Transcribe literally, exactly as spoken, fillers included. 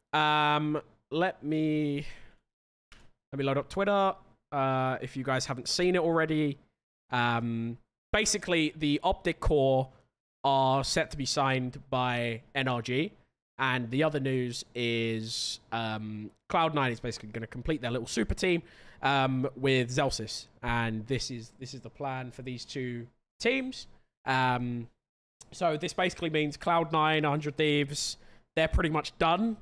Um, let me let me load up Twitter. Uh, if you guys haven't seen it already, um, basically the Optic core are set to be signed by N R G, and the other news is um, Cloud nine is basically going to complete their little super team um, with Zelsis, and this is this is the plan for these two teams. Um, so this basically means Cloud nine, one hundred Thieves, they're pretty much done